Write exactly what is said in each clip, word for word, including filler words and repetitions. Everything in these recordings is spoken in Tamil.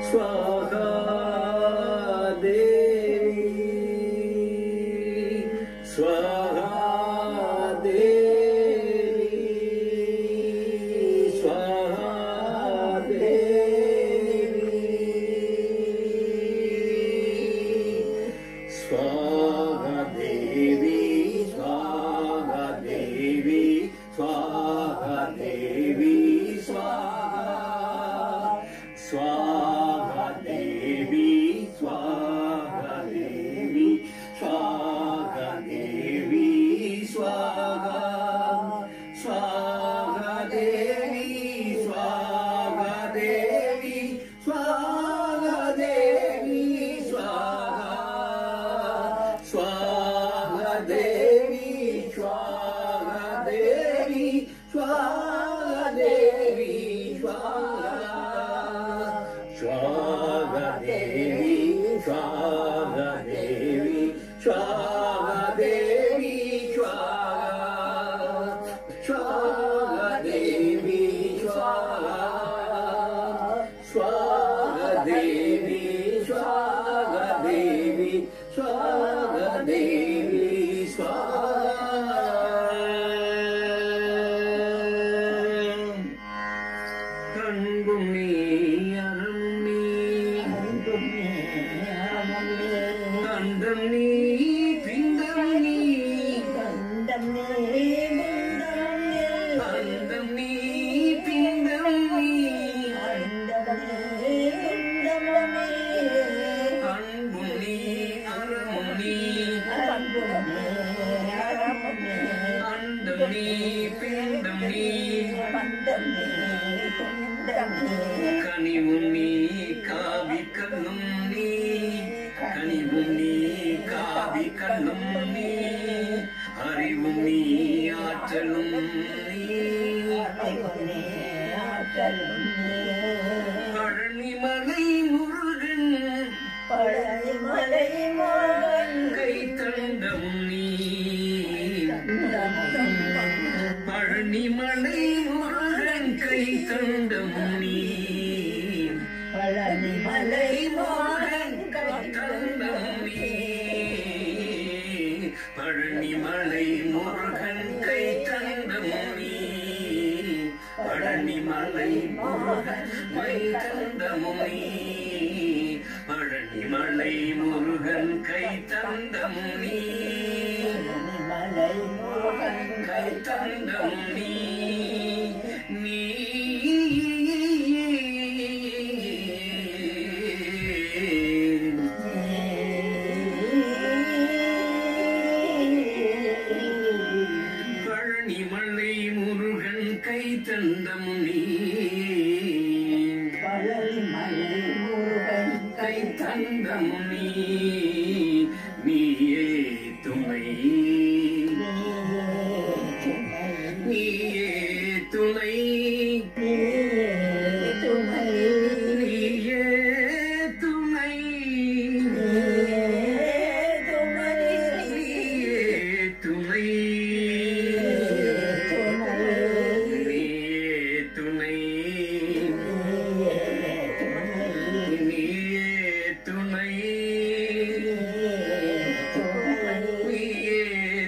स्वाहा देवी स्वाहा देवी स्वाहा देवी स्वाहा देवी स्वाहा देवी स्वाहा देवी स्वाहा स्वाहा देवी स्वाहा देवी स्वाहा देवी स्वाहा स्वाहा देवी स्वाहा देवी स्वाहा देवी स्वाहा स्वाहा देवी स्वाहा देवी स्वाहा देवी स्वाहा स्वाहा देवी स्वाहा देवी स्वाहा देवी स्वाहा स्वाहा देवी स्वाहा स्वाहा देवी स्वाहा देवी स्वाहा देवी स्वाहा கண்புண்ணி அருண்ணி கண்டம் நீ பிண்டம் நீ கண்டம் நீ பிண்டம் நீ கண்புண்ணி அருண்ணி கண்டம் நீ பிண்டம் நீ கனிவும் நீ காவி கண்ணும் நீ கனிவும் நீ காவி கண்ணும் நீ அறிவும் நீ ஆற்றலும் நீ பழனிமலை முருகன் பழனிமலை முருகன் கை தண்டமும் நீ பழனிமலை முருகன் கை தண்டமும் நீ பழனிமலை முருகன் கை தண்டமும் நீ பழனிமலை முருகன் கை தண்டமும் நீ பழனிமலை முருகன் கை தண்டமும் நீ பழனிமலை முருகன் கை தண்டமும் நீ மலை முருகன் கை தண்டமும் நீ நீ பழனிமலை முருகன் கை தண்டமும் நீ பழனிமலை முருகன் கை தண்டமும் நீ நீயே துணை நீயே துணை நீயே துணை நீயே துணை நீயே துணை நீயே துணை நீயே துணை நீயே துணை நீயே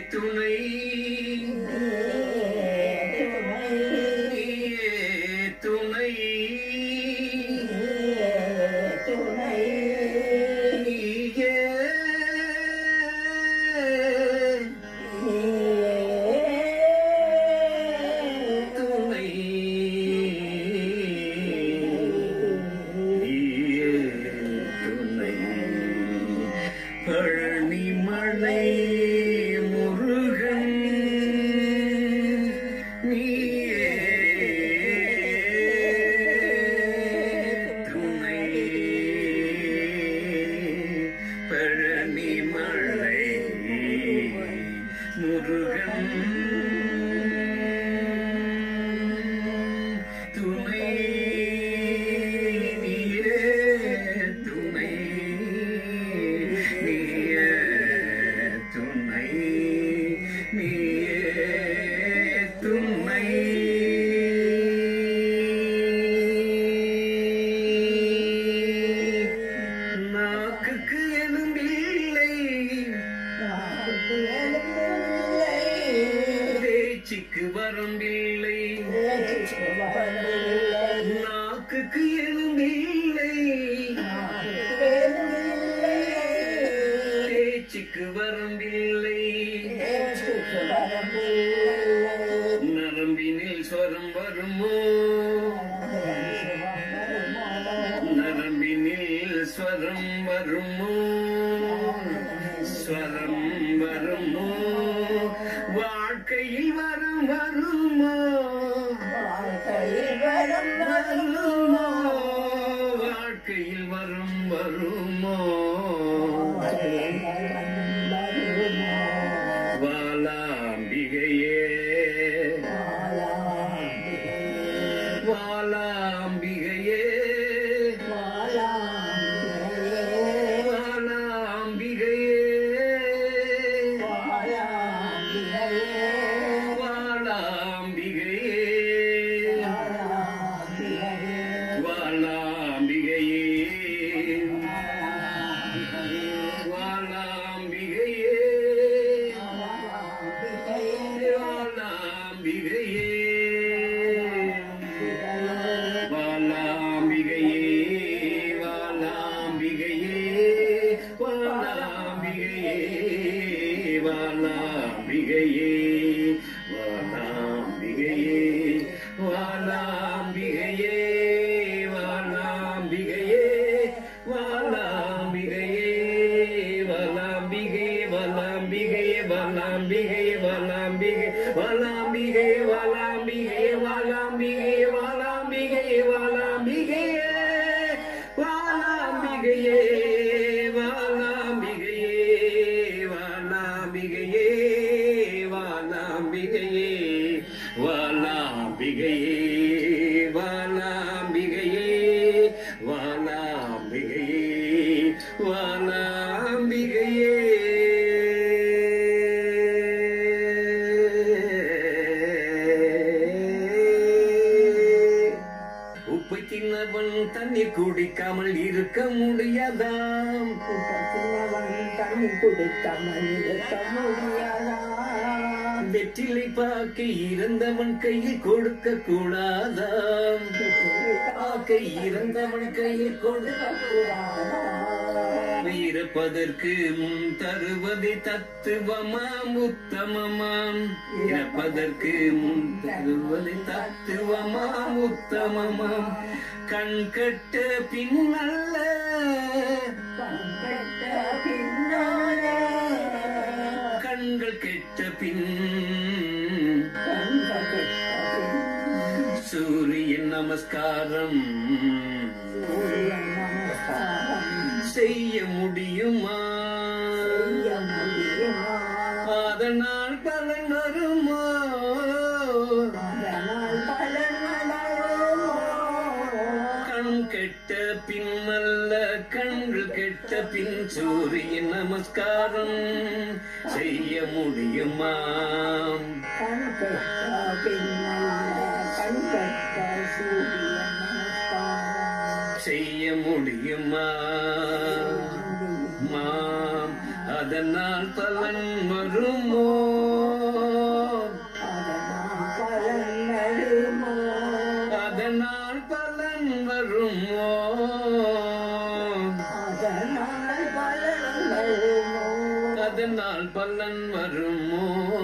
ஸ்வரம் வருமோ ஸ்வரம் வருமோ வாழ்க்கையில் வரும் வருமோ வாழ்க்கையில் வரும் வருமோ வாழ்க்கையில் வரும் வருமோ வாலாம்பிகையே வாலாம்பிகையே தண்ணீர் குடிக்காமல் இருக்க முடியாதாம் தண்ணீர் குடிக்காமல் இருக்க முடியாதாம் வெற்றிலை பாக்கை இறந்தவன் கையில் கொடுக்க கூடாதாம் பாக்கை இறந்தவன் கையில் கொடுக்க கூடாதாம் இறப்பதற்கு முன் தருவதை தத்துவமாம் உத்தமமாம் இறப்பதற்கு முன் தருவதை தத்துவமாம் உத்தமமாம் கண் கட்ட பின்னல்ல கண்கள் கெட்ட பின் சூரியன் நமஸ்காரம் செய்ய முடியுமா அதனால் பலன் வருமா கண் கெட்ட பின்னல்ல கண்கள் கெட்ட பின் சூரியன் நமஸ்காரம் செய்ய முடியுமா செய்ய முடியுமா மாம் அதனால் பலன் வருமோ அதனால் பலன் வருமோ அதனால் பலன் வருமோ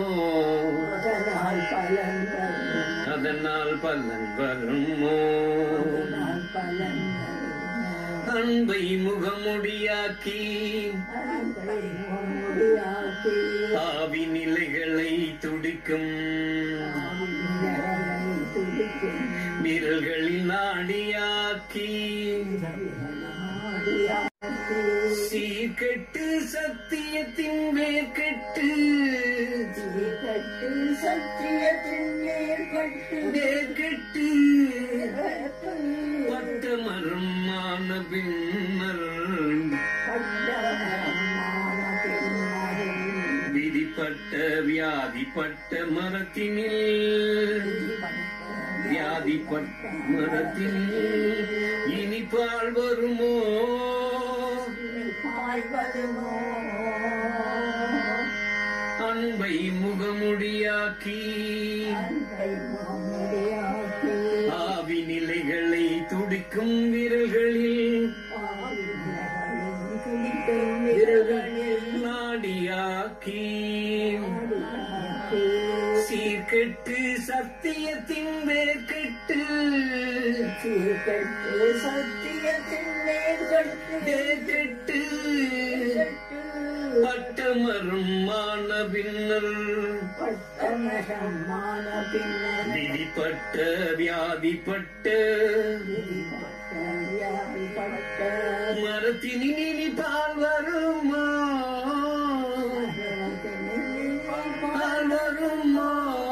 அதனால் பலன் வருமோ அன்பை முகமுடியாக்கி ஆவி நிலைகளை துடிக்கும் விரல்களில் நாடியாக்கி சீர்கெட்டு சத்தியத்தின் வேர்கெட்டு சத்தியத்தின் வேர்கெட்டு பட்ட மரமான பின்னர் விதிப்பட்ட வியாதிப்பட்ட மரத்தினில் வியாதிப்பட்ட மரத்தினில் இனி பால் வருமோ அன்பை முகமுடியாக்கி ஆவி நிலைகளை துடிக்கும் விரல்களில் விரல்களில் நாடியாக்கி சீர்கெட்டு சத்தியத்தின் வேர்கெட்டு சத்தியத்தின் வேர்கெட்டு கெட்டு பட்டமரும் மான பின்னர் பட்டமரம் மான பின்னர் விதிப்பட்ட வியாதிப்பட்ட விதிப்பட்ட வியாதிப்பட்ட மரத்தினில் இனி பால் வருமா பால் வருமா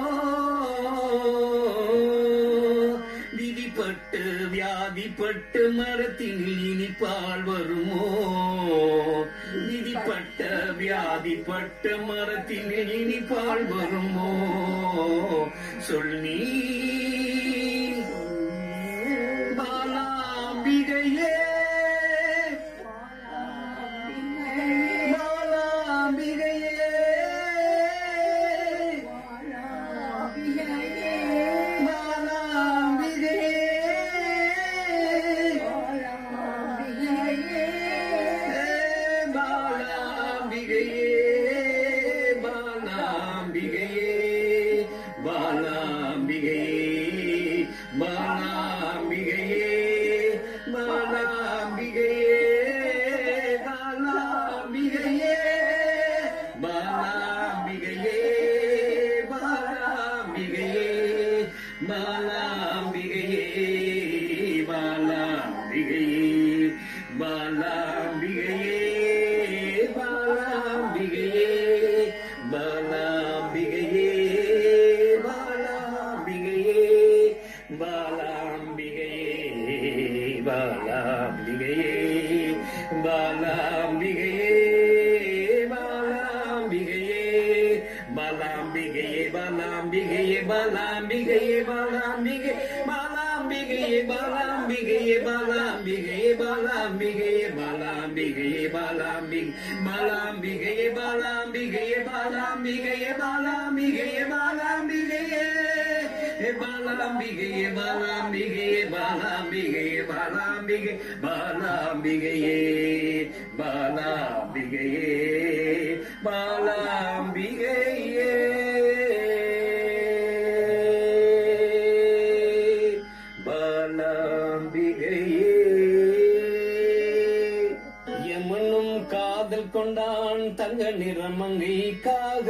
விதிப்பட்ட வியாதிப்பட்ட மரத்தினில் இனி பால் வருமோ விதிப்பட்ட வியாதிப்பட்ட மரத்தினில் இனி பால் வருமோ சொல் நீ பாலாம்பிகையே கொண்டான் தங்க நிறமங்கைக்காக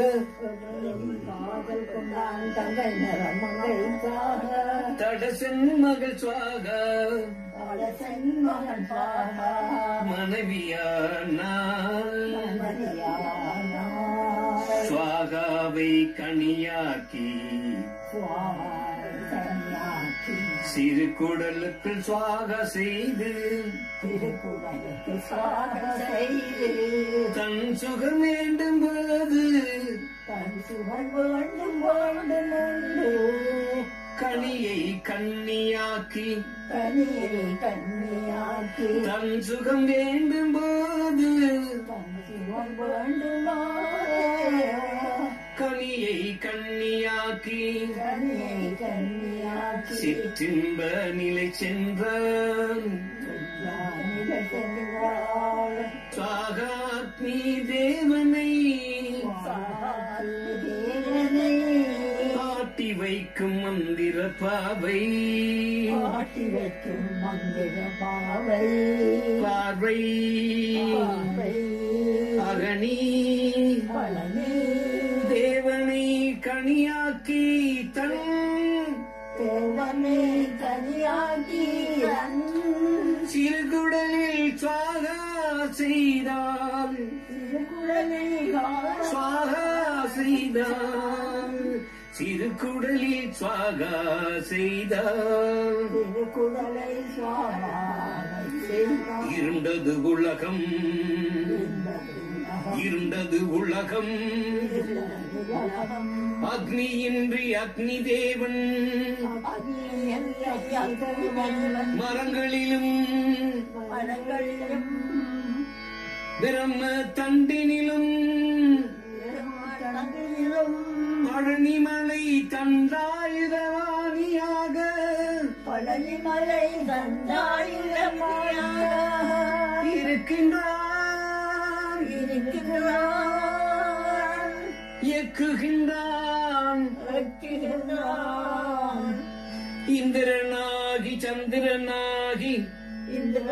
காதல் கொண்டான் தங்கள் நிறமங்கைக்காக தடசன் மகள் சுவாக தடசன் மகன் சுவாக மனைவியானாள் மனைவியானாள் சுவாகாவை கனியாக்கி சுவாகாவை கனியாக்கி சிறு குடலுக்குள் சுவாக செய்து திருக்குறளுக்கு சுவாக செய்து தன் சுகம் வேண்டும் போது தன் சுகம் வேண்டும் வேண்டும் உண்டு கனியை கன்னியாக்கி கனியை கன்னியாக்கி தன் சுகம் வேண்டும் போது தன் சுகம் வேண்டுமா கனியை கன்னியாக்கி கனியை கன்னியாக்கி சிற்றின்ப நிலை சென்றான் நிலை சென்றாள் சாகாத்மி தேவனை தேவனை ஆட்டி வைக்கும் மந்திர பாவை ஆட்டி வைக்கும் மந்திர பாவை பார்வை பாவை அகனி பழனி தேவனை கனியாக்கி தன் தேவனை கனியாக்கி சிறுகுடலில் சுவாகா செய்தால் திருக்குறளை சுவாகா செய்தால் சிறுகுடலில் சுவாகா செய்தால் திருக்குறளை சுவாமி செய்தார் இருண்டது உலகம் இருண்டது உலகம் அக்னியின்றி அக்னி தேவன் மரங்களிலும் பிரம்ம தண்டினிலும் பழனிமலை தந்தாயுதவாணியாக பழனிமலை தந்தாயுதவாணியாக இருக்கின்றான் இருக்கின்றான் இயக்குகின்றான் வெட்டுகின்றான் இந்திரனாகி சந்திரனாகி இந்திர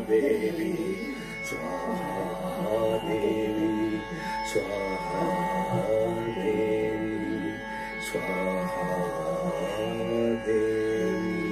देवी स्वाहा देवी स्वाहा देवी स्वाहा देवी